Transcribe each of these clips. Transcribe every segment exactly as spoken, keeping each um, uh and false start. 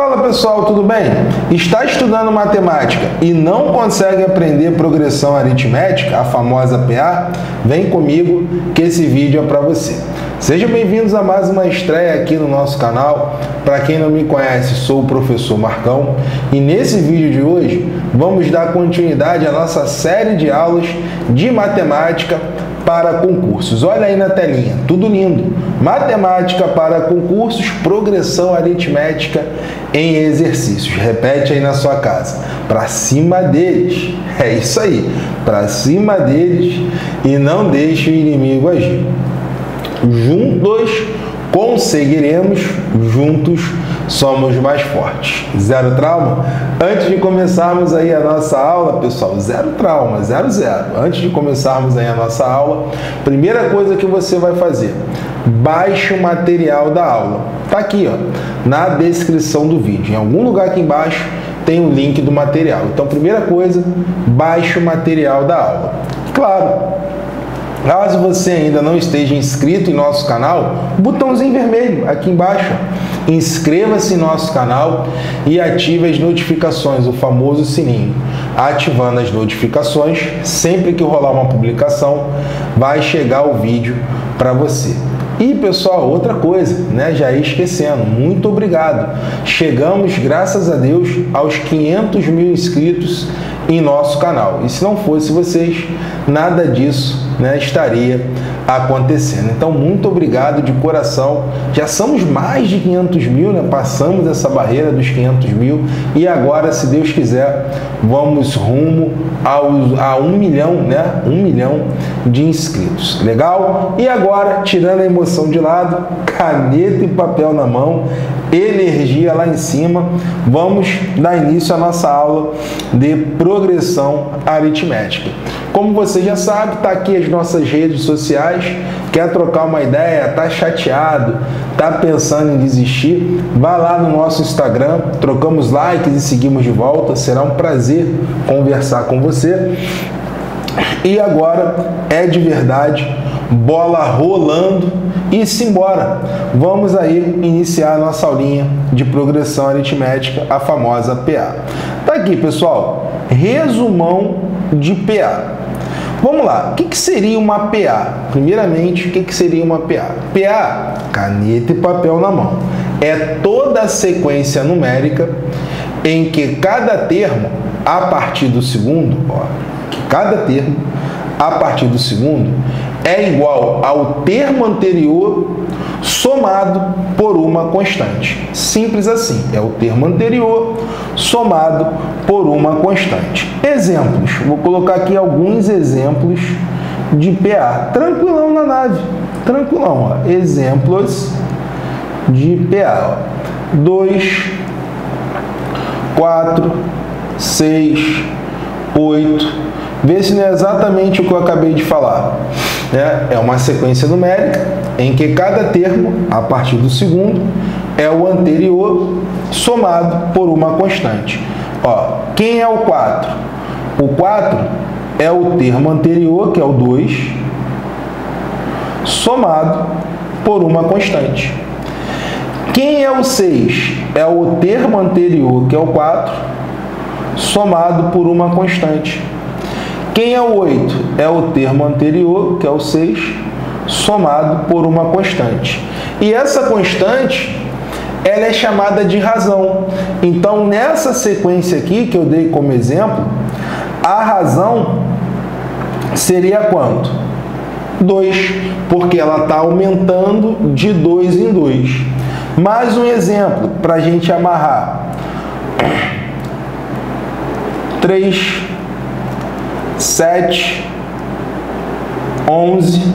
Fala pessoal, tudo bem? Está estudando matemática e não consegue aprender progressão aritmética, a famosa P A? Vem comigo que esse vídeo é para você. Sejam bem-vindos a mais uma estreia aqui no nosso canal. Para quem não me conhece, sou o professor Marcão e nesse vídeo de hoje vamos dar continuidade à nossa série de aulas de matemática para concursos. Olha aí na telinha, tudo lindo. Matemática para concursos, progressão aritmética em exercícios. Repete aí na sua casa. Para cima deles. É isso aí. Para cima deles e não deixe o inimigo agir. Juntos conseguiremos, juntos somos mais fortes. Zero trauma? Antes de começarmos aí a nossa aula, pessoal, zero trauma, zero, zero. Antes de começarmos aí a nossa aula, primeira coisa que você vai fazer, baixe o material da aula. Tá aqui, ó, na descrição do vídeo. Em algum lugar aqui embaixo tem o link do material. Então, primeira coisa, baixe o material da aula. Claro, caso você ainda não esteja inscrito em nosso canal, botãozinho vermelho aqui embaixo. Inscreva-se em nosso canal e ative as notificações, o famoso sininho. Ativando as notificações, sempre que rolar uma publicação, vai chegar o vídeo para você. E pessoal, outra coisa, né? Já ia esquecendo, muito obrigado. Chegamos, graças a Deus, aos quinhentos mil inscritos em nosso canal. E se não fosse vocês, nada disso, né, estaria acontecendo. Então, muito obrigado de coração. Já somos mais de quinhentos mil, né? Passamos essa barreira dos quinhentos mil e agora, se Deus quiser, vamos rumo ao, a um milhão, né? Um milhão de inscritos. Legal? E agora, tirando a emoção de lado, caneta e papel na mão, energia lá em cima, vamos dar início à nossa aula de progressão aritmética. Como você já sabe, tá aqui as nossas redes sociais. Quer trocar uma ideia, tá chateado, tá pensando em desistir, vai lá no nosso Instagram, trocamos likes e seguimos de volta. Será um prazer conversar com você. E agora é de verdade, bola rolando e simbora. Vamos aí iniciar a nossa aulinha de progressão aritmética, a famosa P A. Tá aqui, pessoal, resumão de P A. Vamos lá, o que, que seria uma P A? Primeiramente, o que, que seria uma P A? P A, caneta e papel na mão. É toda a sequência numérica em que cada termo, a partir do segundo, ó, que cada termo, a partir do segundo, é igual ao termo anterior somado por uma constante. Simples assim, é o termo anterior somado por uma constante. Exemplos, vou colocar aqui alguns exemplos de P A. Tranquilão na nave, tranquilão, ó. Exemplos de P A. dois, quatro, seis, oito. Vê se não é exatamente o que eu acabei de falar. É uma sequência numérica em que cada termo, a partir do segundo, é o anterior somado por uma constante. Ó, quem é o quatro? O quatro é o termo anterior, que é o dois, somado por uma constante. Quem é o seis? É o termo anterior, que é o quatro, somado por uma constante. Quem é o oito? É o termo anterior, que é o seis, somado por uma constante. E essa constante, ela é chamada de razão. Então, nessa sequência aqui, que eu dei como exemplo, a razão seria quanto? dois, porque ela está aumentando de dois em dois. Mais um exemplo, para a gente amarrar. três, sete, onze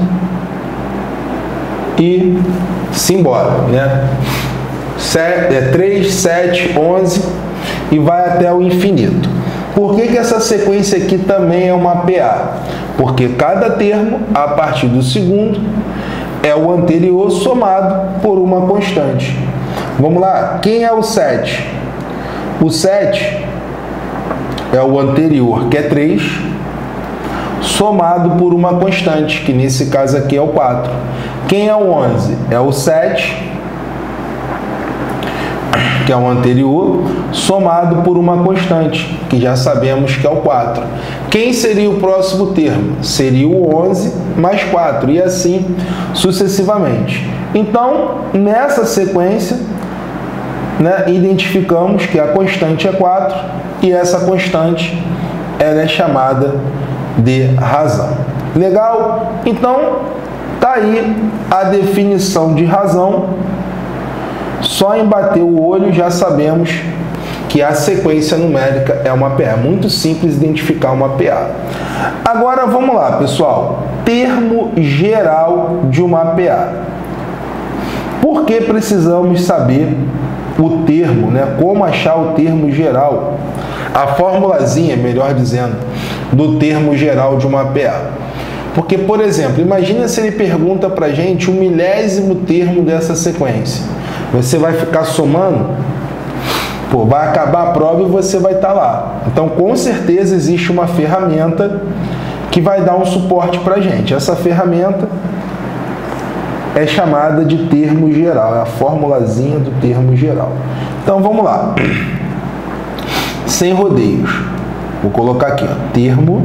e simbora, né? três, sete, onze e vai até o infinito. Por que que essa sequência aqui também é uma P A? Porque cada termo, a partir do segundo, é o anterior somado por uma constante. Vamos lá, quem é o sete? O sete é o anterior, que é três, somado por uma constante, que nesse caso aqui é o quatro. Quem é o onze? É o sete, que é o anterior, somado por uma constante, que já sabemos que é o quatro. Quem seria o próximo termo? Seria o onze mais quatro, e assim sucessivamente. Então, nessa sequência, né, identificamos que a constante é quatro, e essa constante ela é chamada de razão. Legal? Então, tá aí a definição de razão. Só em bater o olho já sabemos que a sequência numérica é uma P A. É muito simples identificar uma P A. Agora vamos lá, pessoal. Termo geral de uma P A. Por que precisamos saber o termo, né? Como achar o termo geral? A formulazinha, melhor dizendo, do termo geral de uma P A. Porque, por exemplo, imagina se ele pergunta para a gente o milésimo termo dessa sequência. Você vai ficar somando, pô, vai acabar a prova e você vai estar lá. Então, com certeza, existe uma ferramenta que vai dar um suporte para a gente. Essa ferramenta é chamada de termo geral, é a formulazinha do termo geral. Então, vamos lá. Sem rodeios. Vou colocar aqui, ó, termo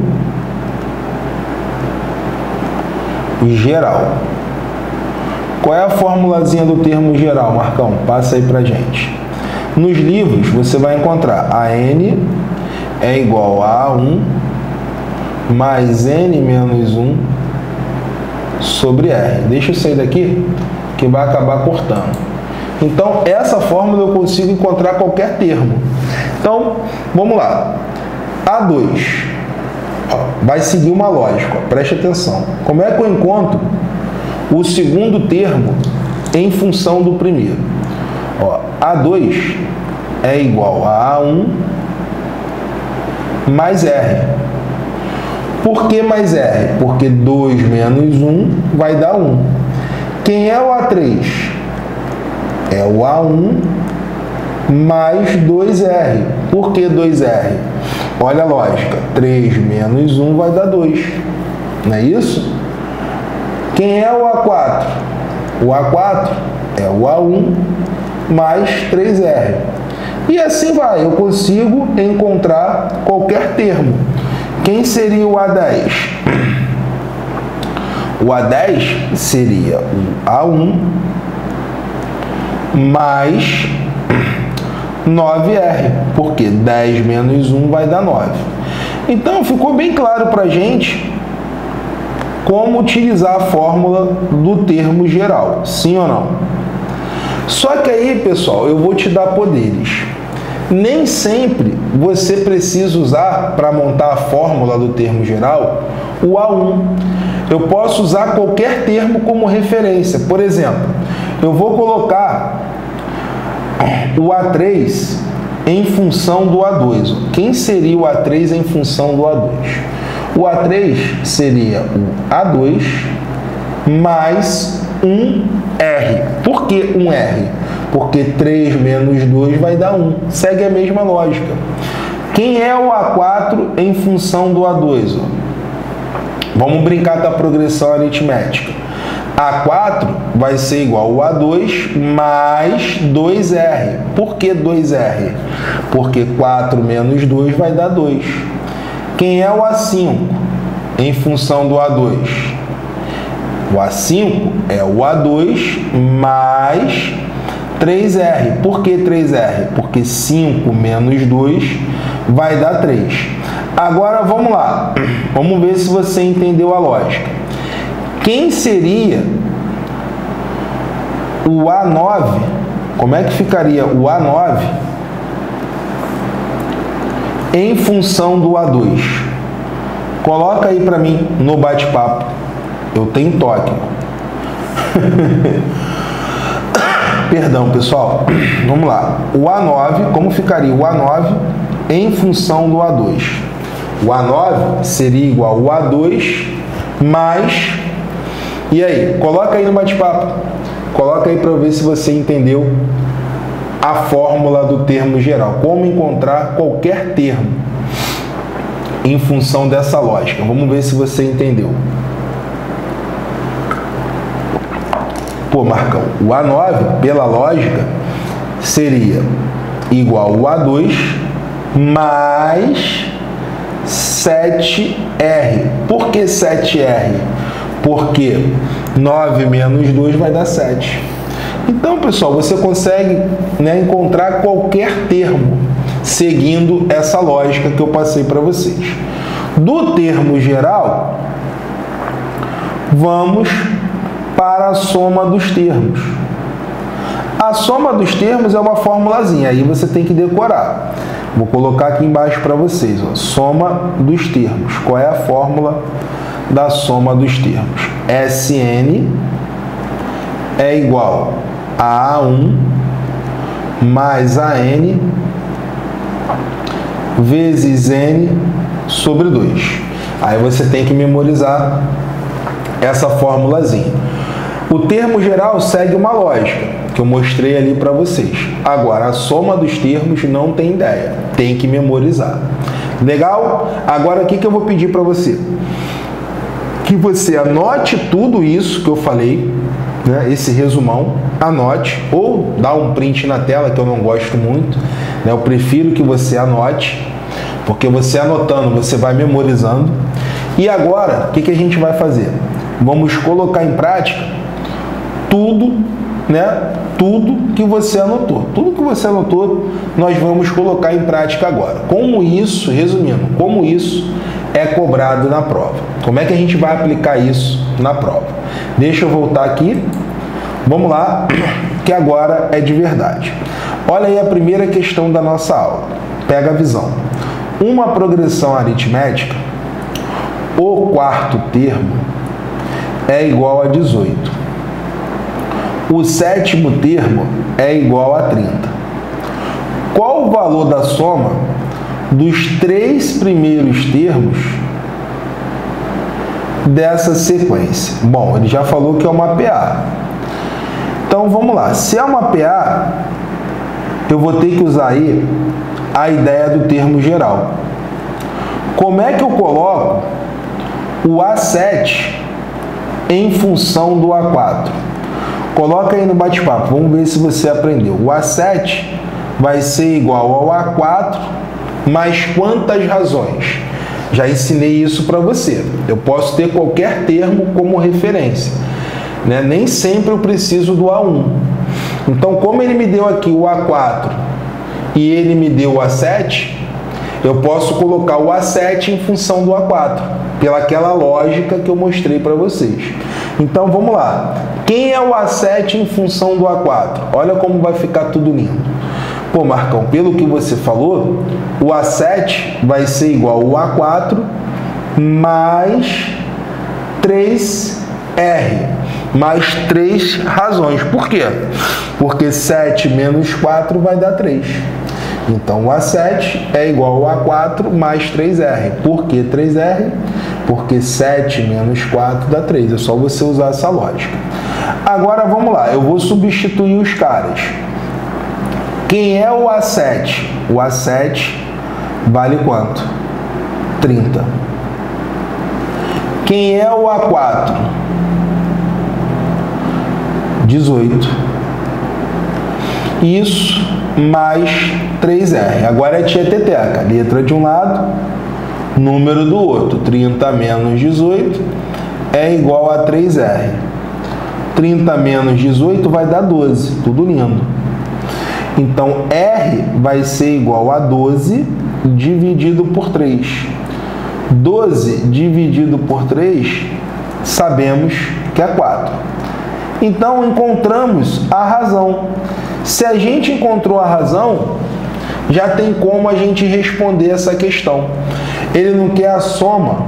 geral. Qual é a formulazinha do termo geral, Marcão? Passa aí pra gente. Nos livros, você vai encontrar a N é igual a A um mais N menos um sobre R. Deixa eu sair daqui, que vai acabar cortando. Então, essa fórmula eu consigo encontrar qualquer termo. Então, vamos lá. A dois vai seguir uma lógica, ó, preste atenção. Como é que eu encontro o segundo termo em função do primeiro? Ó, A dois é igual a A um mais R. Por que mais R? Porque dois menos um vai dar um. Quem é o A três? É o A um mais dois R. Por que dois R? Olha a lógica. três menos um vai dar dois. Não é isso? Quem é o A quatro? O A quatro é o A um mais três R. E assim vai. Eu consigo encontrar qualquer termo. Quem seria o A dez? O A dez seria o A um mais nove R, porque dez menos um vai dar nove. Então, ficou bem claro para a gente como utilizar a fórmula do termo geral, sim ou não? Só que aí, pessoal, eu vou te dar poderes. Nem sempre você precisa usar, para montar a fórmula do termo geral, o A um. Eu posso usar qualquer termo como referência. Por exemplo, eu vou colocar o A três em função do A dois. Quem seria o A três em função do A dois? O A três seria o A dois mais um R. Por que um R? Porque três menos dois vai dar um. Segue a mesma lógica. Quem é o A quatro em função do A dois? Vamos brincar com a progressão aritmética. A quatro vai ser igual ao A dois mais dois R. Por que dois R? Porque quatro menos dois vai dar dois. Quem é o A cinco em função do A dois? O A cinco é o A dois mais três R. Por que três R? Porque cinco menos dois vai dar três. Agora vamos lá. Vamos ver se você entendeu a lógica. Quem seria o A nove? Como é que ficaria o A nove em função do A dois? Coloca aí para mim no bate-papo. Eu tenho toque. Perdão, pessoal. Vamos lá. O A nove, como ficaria o A nove em função do A dois? O A nove seria igual ao A dois mais... E aí? Coloca aí no bate-papo. Coloca aí para eu ver se você entendeu a fórmula do termo geral. Como encontrar qualquer termo em função dessa lógica. Vamos ver se você entendeu. Pô, Marcão, o A nove, pela lógica, seria igual ao A dois mais sete R. Por que sete R? Porque nove menos dois vai dar sete. Então, pessoal, você consegue, né, encontrar qualquer termo seguindo essa lógica que eu passei para vocês. Do termo geral, vamos para a soma dos termos. A soma dos termos é uma formulazinha, aí você tem que decorar. Vou colocar aqui embaixo para vocês, ó, soma dos termos. Qual é a fórmula da soma dos termos? S N é igual a A um mais A N vezes N sobre dois. Aí você tem que memorizar essa formulazinha. O termo geral segue uma lógica que eu mostrei ali para vocês. Agora, a soma dos termos não tem ideia, tem que memorizar. Legal? Agora, o que, que eu vou pedir para você? Que você anote tudo isso que eu falei, né, esse resumão, anote, ou dá um print na tela, que eu não gosto muito, né, eu prefiro que você anote, porque você anotando, você vai memorizando. E agora, o que, que a gente vai fazer? Vamos colocar em prática tudo, né, tudo que você anotou. Tudo que você anotou, nós vamos colocar em prática agora. Como isso, resumindo, como isso é cobrado na prova. Como é que a gente vai aplicar isso na prova? Deixa eu voltar aqui. Vamos lá, que agora é de verdade. Olha aí a primeira questão da nossa aula. Pega a visão. Uma progressão aritmética, o quarto termo é igual a dezoito. O sétimo termo é igual a trinta. Qual o valor da soma dos três primeiros termos dessa sequência? Bom, ele já falou que é uma P A. Então, vamos lá. Se é uma P A, eu vou ter que usar aí a ideia do termo geral. Como é que eu coloco o A sete em função do A quatro? Coloca aí no bate-papo, vamos ver se você aprendeu. O A sete vai ser igual ao A quatro mais quantas razões? Já ensinei isso para você. Eu posso ter qualquer termo como referência, né? Nem sempre eu preciso do A um. Então, como ele me deu aqui o A quatro e ele me deu o A sete, eu posso colocar o A sete em função do A quatro, pelaquela lógica que eu mostrei para vocês. Então, vamos lá. Quem é o A sete em função do A quatro? Olha como vai ficar tudo lindo. Pô, Marcão, pelo que você falou, o A sete vai ser igual ao A quatro mais três R, mais três razões. Por quê? Porque sete menos quatro vai dar três. Então, o A sete é igual ao A quatro mais três R. Por que três R? Porque sete menos quatro dá três. É só você usar essa lógica. Agora, vamos lá. Eu vou substituir os caras. Quem é o A sete? O A sete vale quanto? trinta. Quem é o A quatro? dezoito. Isso mais três R. Agora é tieteteca. Letra de um lado, número do outro. trinta menos dezoito é igual a três R. trinta menos dezoito vai dar doze. Tudo lindo. Então, R vai ser igual a doze dividido por três. doze dividido por três, sabemos que é quatro. Então, encontramos a razão. Se a gente encontrou a razão, já tem como a gente responder essa questão. Ele não quer a soma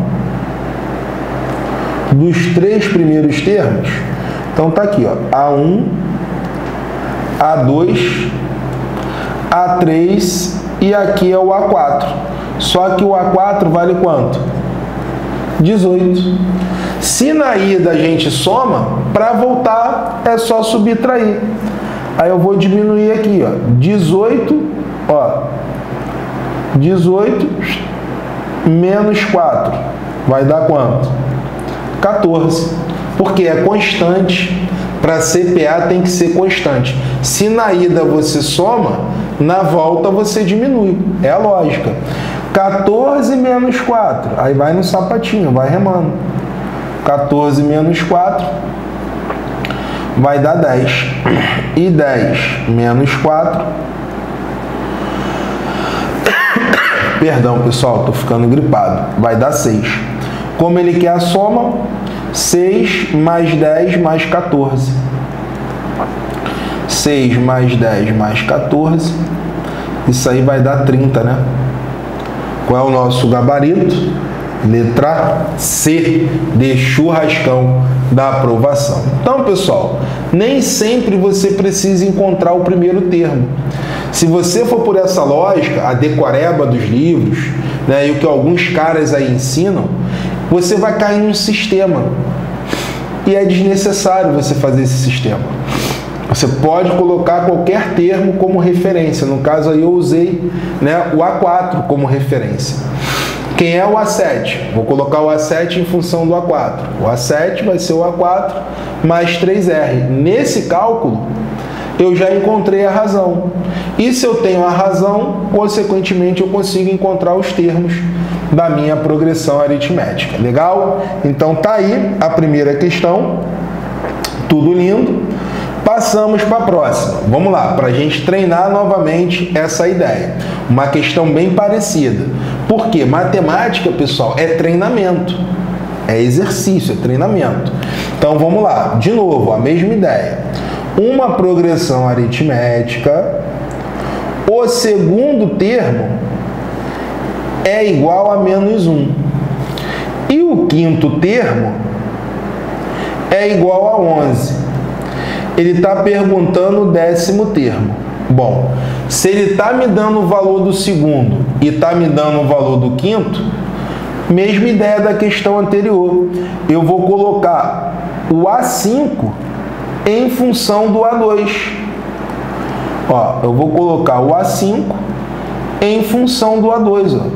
dos três primeiros termos? Então, tá aqui, ó, A um, A dois, A três e aqui é o A quatro. Só que o A quatro vale quanto? dezoito. Se na ida a gente soma, para voltar é só subtrair. Aí eu vou diminuir aqui, ó, dezoito, ó, dezoito menos quatro vai dar quanto? quatorze. Porque é constante. Para C P A tem que ser constante. Se na ida você soma, Na volta você diminui, é a lógica. quatorze menos quatro, aí vai no sapatinho, vai remando. quatorze menos quatro vai dar dez. E dez menos quatro... Perdão, pessoal, tô ficando gripado. Vai dar seis. Como ele quer a soma, seis mais dez mais quatorze. seis mais dez mais quatorze. Isso aí vai dar trinta, né? Qual é o nosso gabarito? Letra C, de churrascão da aprovação. Então, pessoal, nem sempre você precisa encontrar o primeiro termo. Se você for por essa lógica, a decoreba dos livros, né, e o que alguns caras aí ensinam, você vai cair num sistema. E é desnecessário você fazer esse sistema. Você pode colocar qualquer termo como referência. No caso aí eu usei, né, o A quatro como referência. Quem é o A sete? Vou colocar o A sete em função do A quatro. O A sete vai ser o A quatro mais três R. Nesse cálculo, eu já encontrei a razão. E se eu tenho a razão, consequentemente eu consigo encontrar os termos da minha progressão aritmética. Legal? Então tá aí a primeira questão. Tudo lindo. Passamos para a próxima. Vamos lá, para a gente treinar novamente essa ideia. Uma questão bem parecida. Porque matemática, pessoal, é treinamento. É exercício, é treinamento. Então vamos lá. De novo, a mesma ideia. Uma progressão aritmética, o segundo termo é igual a menos um. E o quinto termo é igual a onze. Ele está perguntando o décimo termo. Bom, se ele está me dando o valor do segundo e está me dando o valor do quinto, mesma ideia da questão anterior. Eu vou colocar o A cinco em função do A dois. Ó, eu vou colocar o A cinco em função do A dois. Ó.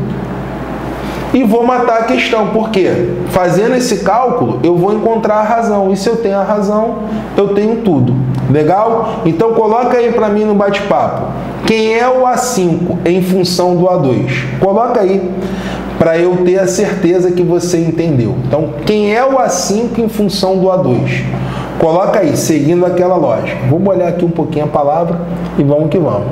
E vou matar a questão. Por quê? Fazendo esse cálculo, eu vou encontrar a razão. E se eu tenho a razão, eu tenho tudo. Legal? Então, coloca aí para mim no bate-papo. Quem é o A cinco em função do A dois? Coloca aí, para eu ter a certeza que você entendeu. Então, quem é o A cinco em função do A dois? Coloca aí, seguindo aquela lógica. Vou molhar aqui um pouquinho a palavra e vamos que vamos.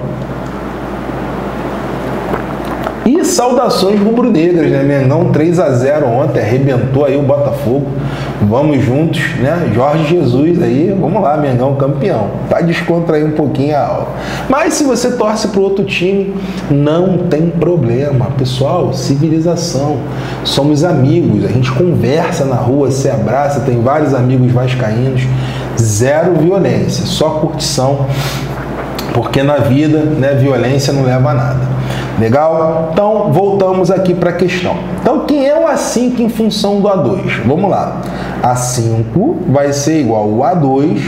E saudações rubro-negras, né? Mengão três a zero ontem, arrebentou aí o Botafogo. Vamos juntos, né? Jorge Jesus aí, vamos lá, Mengão campeão. Tá descontrair um pouquinho a aula. Mas se você torce para outro time, não tem problema. Pessoal, civilização. Somos amigos, a gente conversa na rua, se abraça, tem vários amigos vascaínos. Zero violência, só curtição. Porque na vida, né, violência não leva a nada. Legal? Então, voltamos aqui para a questão. Então, quem é o A cinco em função do A dois? Vamos lá. A cinco vai ser igual ao A dois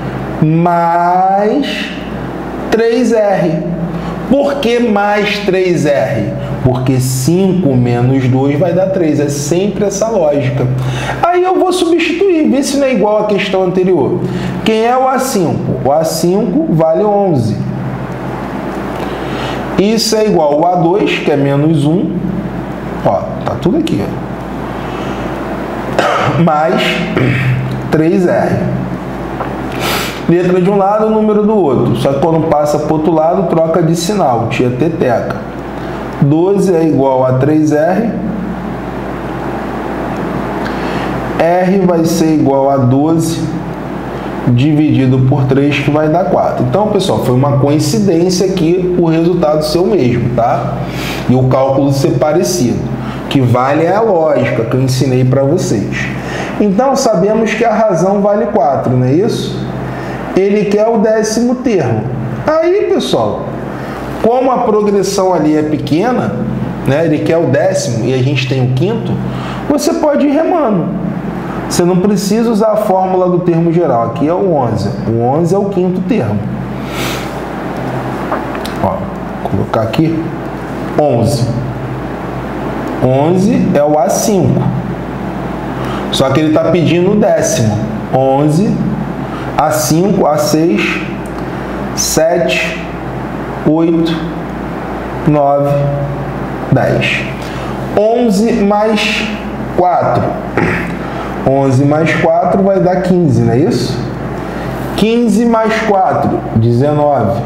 mais três R. Por que mais três R? Porque cinco menos dois vai dar três. É sempre essa lógica. Aí eu vou substituir, ver se não é igual à questão anterior. Quem é o A cinco? O A cinco vale onze. Isso é igual ao A dois, que é menos um. Ó, tá tudo aqui, ó. Mais três R. Letra de um lado, número do outro. Só que quando passa para o outro lado, troca de sinal. Tia teteca. doze é igual a três R. R vai ser igual a doze dividido por três, que vai dar quatro. Então, pessoal, foi uma coincidência aqui o resultado ser o mesmo, tá? E o cálculo ser parecido. O que vale é a lógica que eu ensinei para vocês. Então, sabemos que a razão vale quatro, não é isso? Ele quer o décimo termo. Aí, pessoal, como a progressão ali é pequena, né, ele quer o décimo e a gente tem o quinto, você pode ir remando. Você não precisa usar a fórmula do termo geral. Aqui é o onze. O onze é o quinto termo. Ó, vou colocar aqui onze. onze é o A cinco. Só que ele está pedindo o décimo. onze, A cinco, A seis, sete, oito, nove, dez. onze mais quatro. onze mais quatro vai dar quinze, não é isso? quinze mais quatro, dezenove.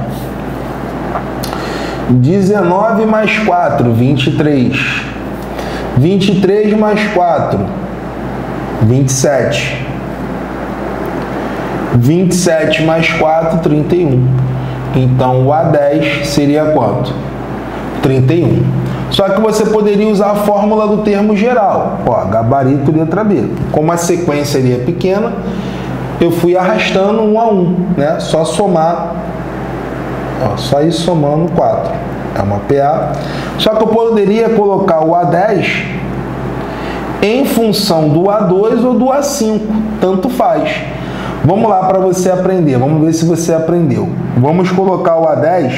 dezenove mais quatro, vinte e três. vinte e três mais quatro, vinte e sete. vinte e sete mais quatro, trinta e um. Então, o A dez seria quanto? trinta e um. Só que você poderia usar a fórmula do termo geral. Ó, gabarito, letra B. Como a sequência ali é pequena, eu fui arrastando um a um, né? Só somar, ó, só ir somando quatro. É uma P A. Só que eu poderia colocar o A dez em função do A dois ou do A cinco. Tanto faz. Vamos lá para você aprender. Vamos ver se você aprendeu. Vamos colocar o A dez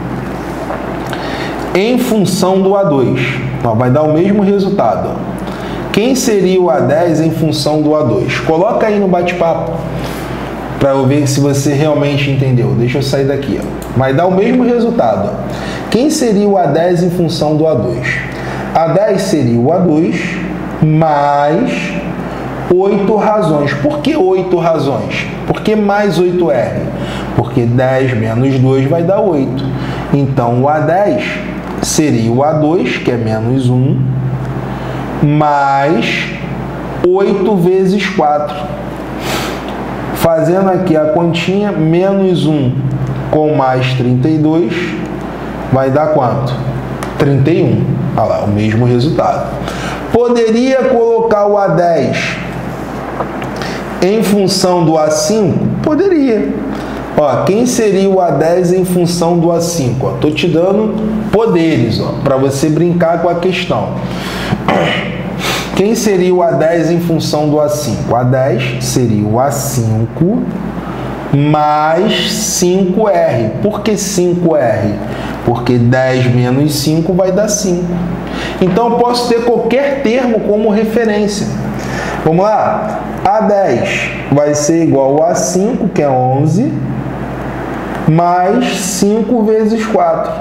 em função do A dois. Ó, vai dar o mesmo resultado. Ó. Quem seria o A dez em função do A dois? Coloca aí no bate-papo para eu ver se você realmente entendeu. Deixa eu sair daqui. Ó. Vai dar o mesmo resultado. Ó. Quem seria o A dez em função do A dois? A dez seria o A dois mais oito razões. Por que oito razões? Por que mais oito R? Porque dez menos dois vai dar oito. Então, o A dez seria o A dois, que é menos um, mais oito vezes quatro. Fazendo aqui a continha, menos um com mais trinta e dois, vai dar quanto? trinta e um. Olha lá, o mesmo resultado. Poderia colocar o A dez em função do A cinco? Poderia. Ó, quem seria o A dez em função do A cinco? Estou te dando poderes para você brincar com a questão. Quem seria o A dez em função do A cinco? A dez seria o A cinco mais cinco R. Por que cinco R? Porque dez menos cinco vai dar cinco. Então, eu posso ter qualquer termo como referência. Vamos lá? A dez vai ser igual a cinco, que é onze, mais cinco vezes quatro.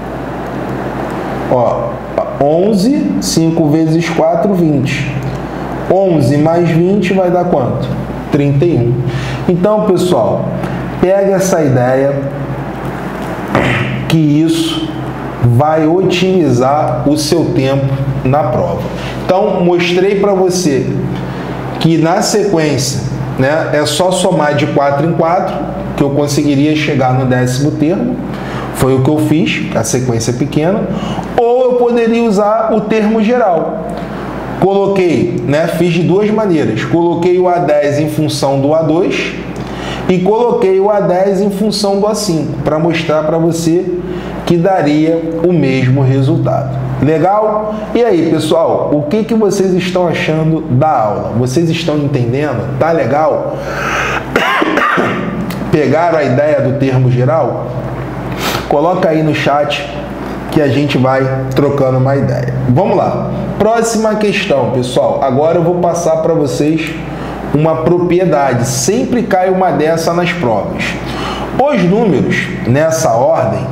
Ó, onze, cinco vezes quatro, vinte. onze mais vinte vai dar quanto? trinta e um. Então, pessoal, pega essa ideia que isso vai otimizar o seu tempo na prova. Então, mostrei para você que na sequência, né, é só somar de quatro em quatro que eu conseguiria chegar no décimo termo. Foi o que eu fiz, a sequência é pequena. Ou eu poderia usar o termo geral. Coloquei, né, fiz de duas maneiras. Coloquei o A dez em função do A dois e coloquei o A dez em função do A cinco, para mostrar para você que daria o mesmo resultado. Legal? E aí, pessoal, o que, que vocês estão achando da aula? Vocês estão entendendo? Tá legal? Pegaram a ideia do termo geral? Coloca aí no chat que a gente vai trocando uma ideia. Vamos lá. Próxima questão, pessoal. Agora eu vou passar para vocês uma propriedade. Sempre cai uma dessa nas provas. Os números, nessa ordem,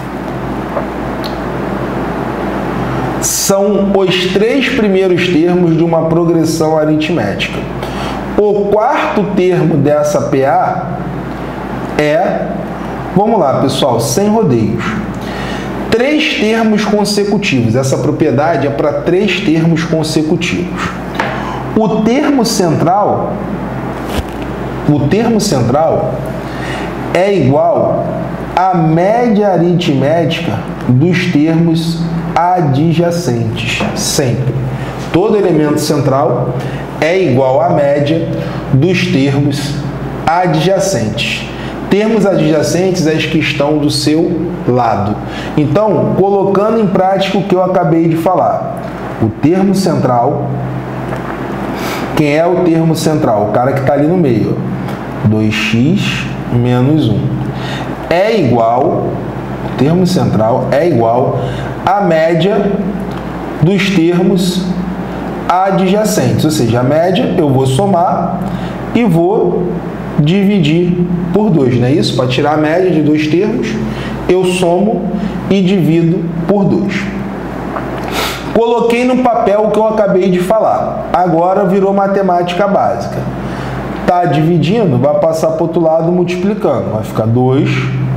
são os três primeiros termos de uma progressão aritmética. O quarto termo dessa P A é, vamos lá, pessoal, sem rodeios, três termos consecutivos. Essa propriedade é para três termos consecutivos. O termo central, o termo central é igual à média aritmética dos termos adjacentes, sempre. Todo elemento central é igual à média dos termos adjacentes. Termos adjacentes é os que estão do seu lado. Então, colocando em prática o que eu acabei de falar. O termo central, quem é o termo central? O cara que está ali no meio. dois x menos um. É igual, o termo central é igual à média dos termos adjacentes. Ou seja, a média eu vou somar e vou dividir por dois, não é isso? Para tirar a média de dois termos, eu somo e divido por dois. Coloquei no papel o que eu acabei de falar. Agora virou matemática básica. Tá dividindo, vai passar para o outro lado multiplicando. Vai ficar dois,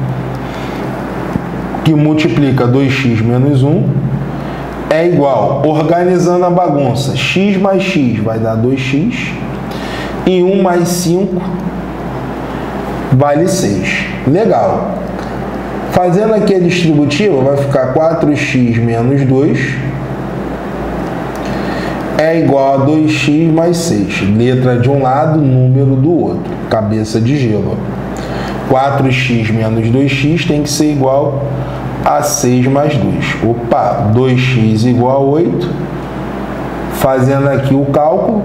que multiplica dois x menos um, é igual, organizando a bagunça, x mais x vai dar dois x, e um mais cinco vale seis. Legal. Fazendo aqui a distributiva, vai ficar quatro x menos dois é igual a dois x mais seis. Letra de um lado, número do outro. Cabeça de gelo. quatro x menos dois x tem que ser igual a seis mais dois. Opa, dois x igual a oito. Fazendo aqui o cálculo,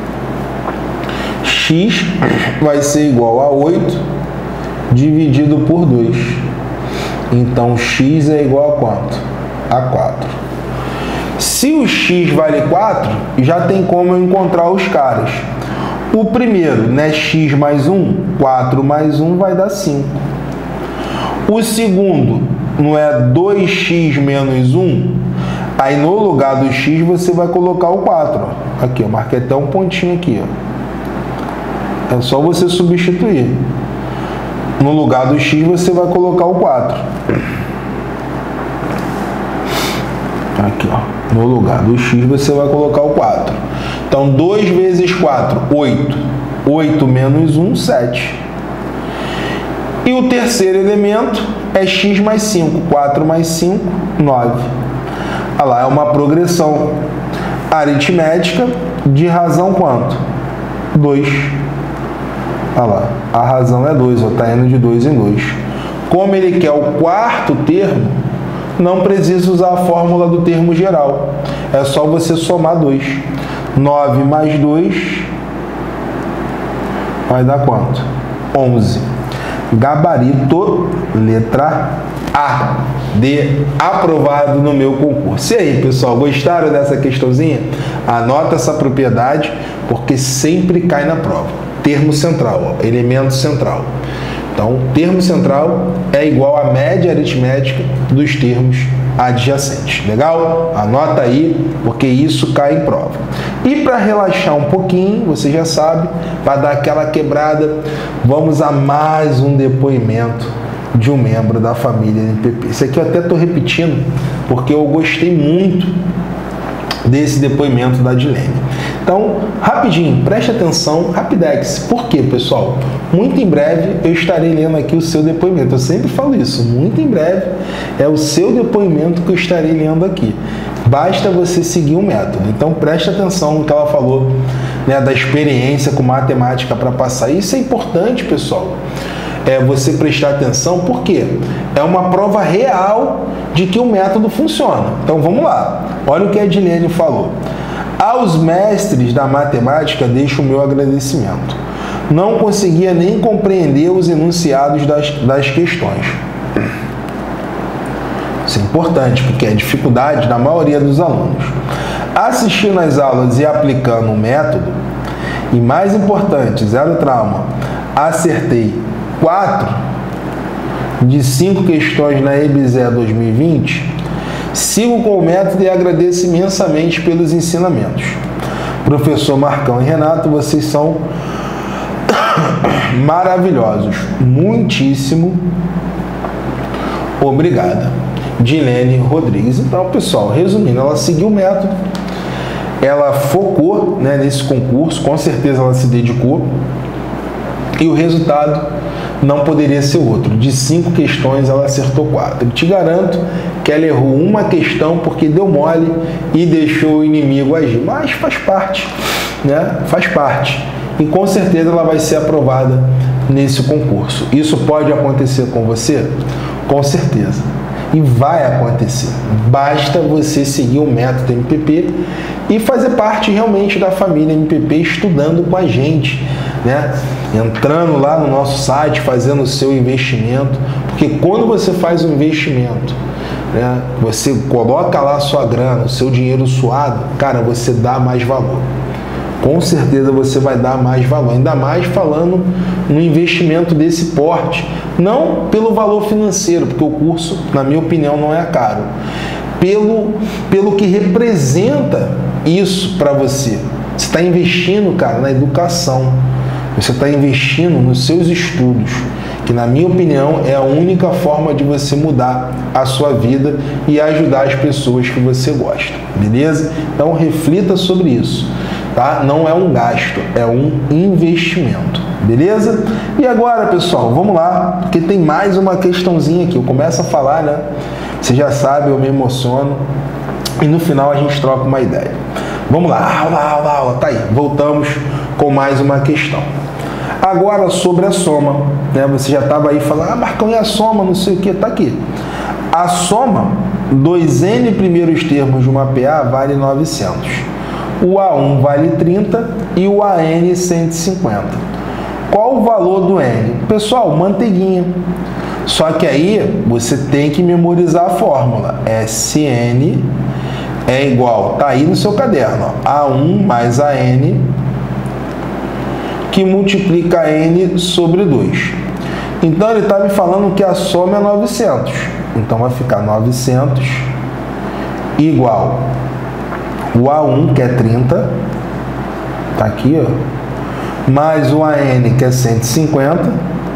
x vai ser igual a oito dividido por dois. Então, x é igual a quanto? A quatro. Se o x vale quatro, já tem como eu encontrar os caras. O primeiro, né, x mais um, quatro mais um vai dar cinco. O segundo, não é dois x menos um? Aí no lugar do x você vai colocar o quatro. Ó. Aqui, eu marquei até um pontinho aqui. Ó. É só você substituir. No lugar do x você vai colocar o quatro. Aqui, ó. No lugar do x você vai colocar o quatro. Então, dois vezes quatro, oito. oito menos um, sete. E o terceiro elemento é x mais cinco. quatro mais cinco, nove. Olha lá, é uma progressão aritmética de razão quanto? dois. Olha lá, a razão é dois, está indo de dois em dois. Como ele quer o quarto termo, não precisa usar a fórmula do termo geral. É só você somar dois. nove mais dois vai dar quanto? onze. Gabarito, letra A, de aprovado no meu concurso. E aí, pessoal, gostaram dessa questãozinha? Anota essa propriedade, porque sempre cai na prova. Termo central, ó, elemento central. Então, termo central é igual à média aritmética dos termos adjacentes. Legal? Anota aí, porque isso cai em prova. E para relaxar um pouquinho, você já sabe, para dar aquela quebrada, vamos a mais um depoimento de um membro da família M P P. Isso aqui eu até estou repetindo, porque eu gostei muito desse depoimento da Dilene. Então, rapidinho, preste atenção, rapidex. Por quê, pessoal? Muito em breve eu estarei lendo aqui o seu depoimento. Eu sempre falo isso, muito em breve é o seu depoimento que eu estarei lendo aqui. Basta você seguir o método. Então, preste atenção no que ela falou, né, da experiência com matemática para passar. Isso é importante, pessoal. É você prestar atenção, porque é uma prova real de que o método funciona. Então, vamos lá. Olha o que a Dilene falou. Aos mestres da matemática deixo o meu agradecimento. Não conseguia nem compreender os enunciados das, das questões. Isso é importante, porque é a dificuldade da maioria dos alunos. Assistindo às aulas e aplicando o método, e mais importante, zero trauma, acertei quatro de cinco questões na E B S E dois mil e vinte, sigo com o método e agradeço imensamente pelos ensinamentos. Professor Marcão e Renato, vocês são maravilhosos. Muitíssimo obrigada. Dilene Rodrigues. Então, pessoal, resumindo, ela seguiu o método, ela focou, né, nesse concurso, com certeza ela se dedicou, e o resultado não poderia ser outro. De cinco questões, ela acertou quatro. Eu te garanto que ela errou uma questão porque deu mole e deixou o inimigo agir. Mas faz parte, né? Faz parte. E com certeza ela vai ser aprovada nesse concurso. Isso pode acontecer com você? Com certeza. E vai acontecer. Basta você seguir o método M P P e fazer parte realmente da família M P P, estudando com a gente, né? Entrando lá no nosso site, fazendo o seu investimento, porque quando você faz um investimento, né, você coloca lá a sua grana, o seu dinheiro suado, cara, você dá mais valor. com certeza você vai dar mais valor, ainda mais falando no investimento desse porte, não pelo valor financeiro, porque o curso, na minha opinião, não é caro, pelo, pelo que representa isso para você. Você está investindo, cara, na educação, você está investindo nos seus estudos, que na minha opinião é a única forma de você mudar a sua vida e ajudar as pessoas que você gosta, beleza? Então reflita sobre isso, tá? Não é um gasto, é um investimento, beleza? E agora, pessoal, vamos lá, porque tem mais uma questãozinha aqui. Eu começo a falar, né? Você já sabe, eu me emociono e no final a gente troca uma ideia. Vamos lá, aula, aula, aula, tá aí. Voltamos com mais uma questão. Agora sobre a soma, né? Você já estava aí falando, ah, Marcão, e a soma, não sei o que, tá aqui. A soma dos N primeiros termos de uma P A vale novecentos. O A um vale trinta e o A N cento e cinquenta. Qual o valor do N? Pessoal, manteiguinha. Só que aí você tem que memorizar a fórmula. S N é igual, tá aí no seu caderno, ó, A um mais A N, que multiplica N sobre dois. Então ele está me falando que a soma é novecentos. Então vai ficar novecentos igual o A um, que é trinta, tá aqui, ó, mais o A N, que é cento e cinquenta,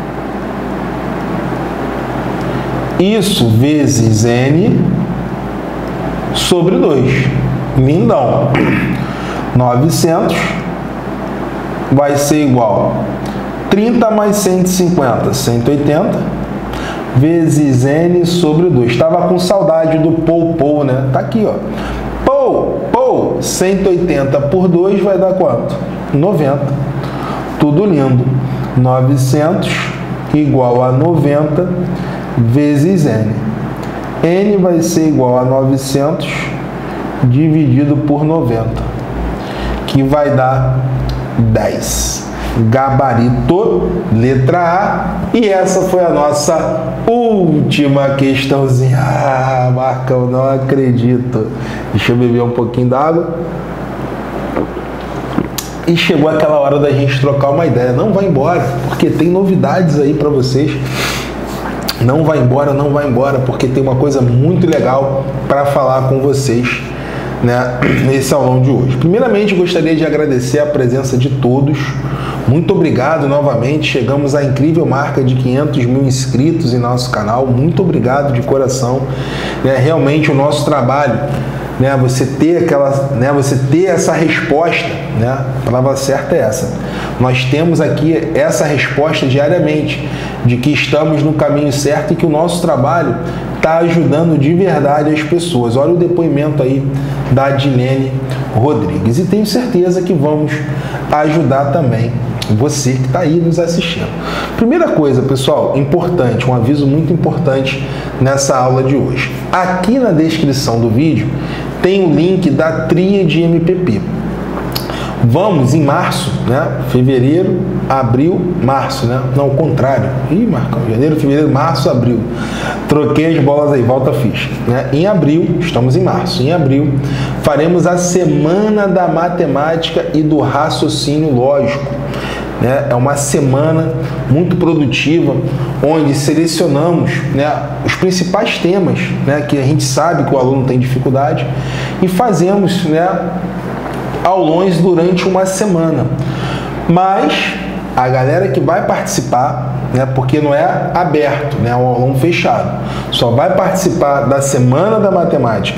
isso vezes N sobre dois. Lindão. novecentos vai ser igual trinta mais cento e cinquenta, cento e oitenta, vezes N sobre dois. Estava com saudade do pou, pou, né? Tá aqui, ó. Pou, pou, cento e oitenta por dois vai dar quanto? noventa. Tudo lindo. novecentos igual a noventa vezes N. N vai ser igual a novecentos dividido por noventa, que vai dar dez. Gabarito, letra A. E essa foi a nossa última questãozinha. Ah, Marcão, não acredito. Deixa eu beber um pouquinho d'água. E chegou aquela hora da gente trocar uma ideia. Não vai embora, porque tem novidades aí para vocês. Não vai embora, não vai embora, porque tem uma coisa muito legal para falar com vocês, né, nesse aulão de hoje. Primeiramente, gostaria de agradecer a presença de todos. Muito obrigado novamente. Chegamos à incrível marca de quinhentos mil inscritos em nosso canal. Muito obrigado de coração. Né, realmente o nosso trabalho, né, você ter aquela, né, você ter essa resposta, né, a palavra certa é essa. Nós temos aqui essa resposta diariamente de que estamos no caminho certo e que o nosso trabalho está ajudando de verdade as pessoas. Olha o depoimento aí da Adilene Rodrigues. E tenho certeza que vamos ajudar também você que está aí nos assistindo. Primeira coisa, pessoal, importante, um aviso muito importante nessa aula de hoje. Aqui na descrição do vídeo tem o link da Tríade M P P. Vamos em março, né? Fevereiro, abril, março, né? Não, o contrário. Ih, Marcão, janeiro, fevereiro, março, abril. Troquei as bolas aí, volta a ficha, né? Em abril, estamos em março, em abril, faremos a Semana da Matemática e do Raciocínio Lógico. Né? É uma semana muito produtiva, onde selecionamos, né, os principais temas, né, que a gente sabe que o aluno tem dificuldade e fazemos, né, aulões durante uma semana. Mas a galera que vai participar, né, porque não é aberto, né, é um aulão fechado, só vai participar da Semana da Matemática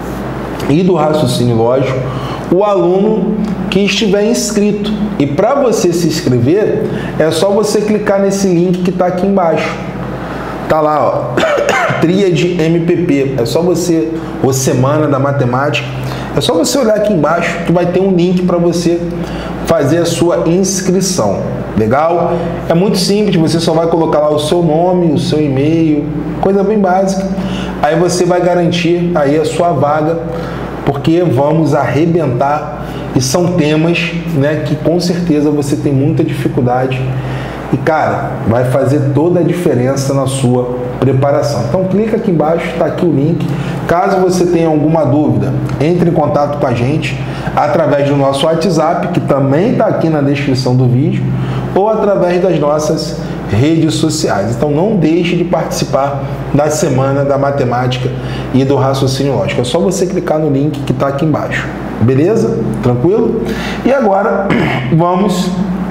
e do Raciocínio Lógico o aluno que estiver inscrito. E para você se inscrever, é só você clicar nesse link que está aqui embaixo. Tá lá, ó, Tríade M P P. É só você, ou Semana da Matemática, é só você olhar aqui embaixo que vai ter um link para você fazer a sua inscrição. Legal? É muito simples, você só vai colocar lá o seu nome, o seu e-mail, coisa bem básica. Aí você vai garantir aí a sua vaga, porque vamos arrebentar e são temas, né, que com certeza você tem muita dificuldade e, cara, vai fazer toda a diferença na sua preparação. Então clica aqui embaixo, está aqui o link. Caso você tenha alguma dúvida, entre em contato com a gente através do nosso WhatsApp, que também está aqui na descrição do vídeo, ou através das nossas redes sociais. Então não deixe de participar da Semana da Matemática e do Raciocínio Lógico. É só você clicar no link que está aqui embaixo. Beleza? Tranquilo? E agora vamos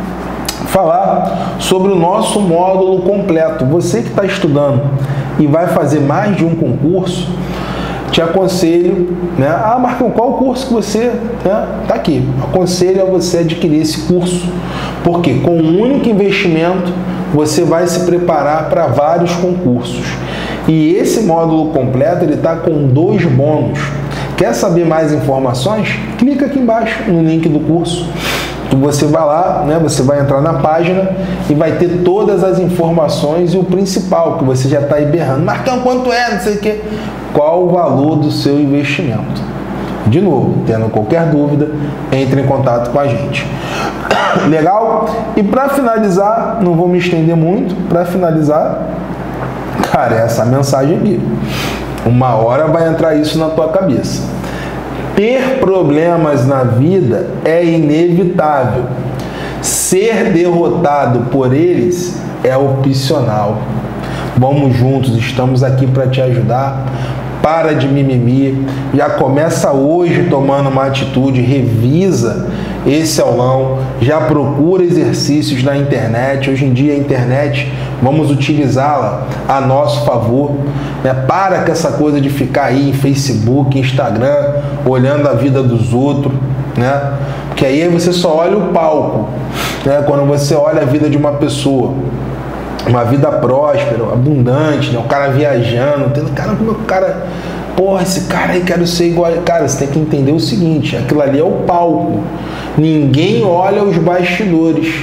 falar sobre o nosso módulo completo. Você que está estudando e vai fazer mais de um concurso, te aconselho, né? Ah, Marcão, qual o curso que você... Né? Tá aqui. Aconselho a você adquirir esse curso, porque com um único investimento você vai se preparar para vários concursos. E esse módulo completo, ele está com dois bônus. Quer saber mais informações? Clica aqui embaixo no link do curso. Você vai lá, né? Você vai entrar na página e vai ter todas as informações e o principal, que você já está aí berrando. Marcão, quanto é? Não sei o quê. Qual o valor do seu investimento? De novo, tendo qualquer dúvida, entre em contato com a gente. Legal? E para finalizar, não vou me estender muito, para finalizar, cara, essa mensagem aqui. Uma hora vai entrar isso na tua cabeça. Ter problemas na vida é inevitável. Ser derrotado por eles é opcional. Vamos juntos, estamos aqui para te ajudar. Para de mimimi, já começa hoje tomando uma atitude, revisa esse aulão, já procura exercícios na internet. Hoje em dia a internet, vamos utilizá-la a nosso favor, né? Para com essa coisa de ficar aí em Facebook, Instagram, olhando a vida dos outros, né? Porque aí você só olha o palco, né? Quando você olha a vida de uma pessoa, uma vida próspera, abundante, né? O cara viajando, tendo, cara, meu cara, porra, esse cara aí quero ser igual. Cara, você tem que entender o seguinte, aquilo ali é o palco. Ninguém olha os bastidores.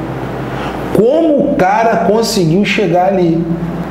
Como o cara conseguiu chegar ali?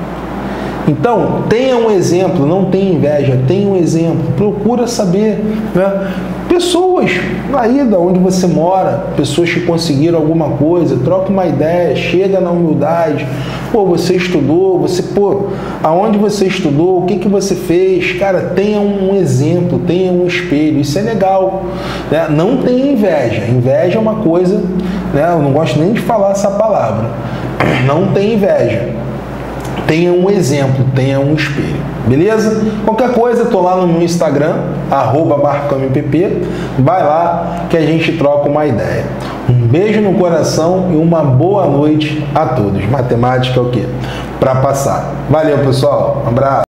Então, tenha um exemplo, não tenha inveja, tenha um exemplo, procura saber, né? Pessoas aí da onde você mora, pessoas que conseguiram alguma coisa, troca uma ideia, chega na humildade. Pô, você estudou, você, pô, aonde você estudou, o que que você fez? Cara, tenha um exemplo, tenha um espelho, isso é legal, né? Não tenha inveja, inveja é uma coisa, né? Eu não gosto nem de falar essa palavra, não tenha inveja. Tenha um exemplo, tenha um espelho, beleza? Qualquer coisa, tô lá no meu Instagram, arroba marcampp, vai lá que a gente troca uma ideia. Um beijo no coração e uma boa noite a todos. Matemática é o quê? Para passar. Valeu, pessoal. Um abraço.